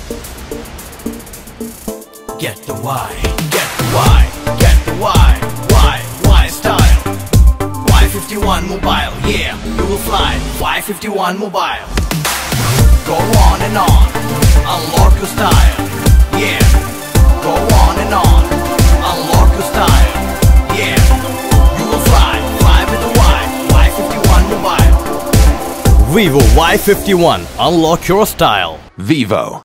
Get the Y, get the Y, get the Y style. Y51 mobile, yeah, you will fly. Y51 mobile. Go on and on, unlock your style. Yeah, go on and on, unlock your style. Yeah, you will fly, fly with the Y, Y51 mobile. Vivo Y51, unlock your style. Vivo.